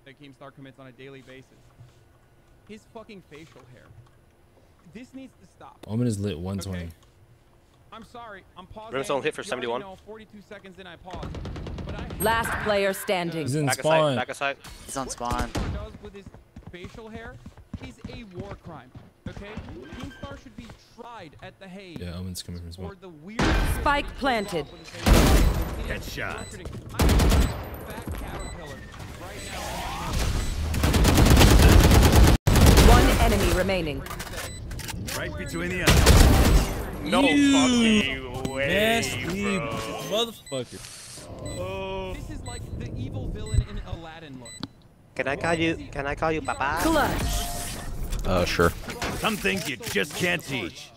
that Keemstar commits on a daily basis. His fucking facial hair. This needs to stop. Omen is lit 120. Okay? I'm sorry. I'm pausing. Brimstone hit for 71. 42 seconds in, I paused. Last player standing. He's in back spawn. Back aside. He's on spawn. What Keemstar does with his facial hair is a war crime. Okay? Keemstar should be tried at the Hague. Yeah, Omen's coming from spawn. For the weird Spike planted. Headshot. One enemy remaining. Right between the eyes. No fucking way, Nasty bro. motherfucker. Oh. This is like the evil villain in Aladdin look. Can I call you Papa? Clutch. Sure. Some things you just can't teach.